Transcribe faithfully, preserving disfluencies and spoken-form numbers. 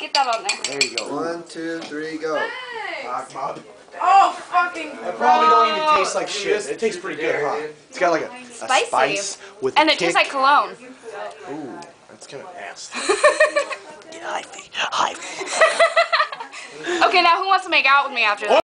get that on there. There you go. One, two, three, go. Oh, fucking It probably don't even taste like shit. It tastes pretty good, huh? It's got like a, a spice with And a it tastes like cologne. Ooh, that's kind of nasty. Yeah, I think. I Okay, now who wants to make out with me after that?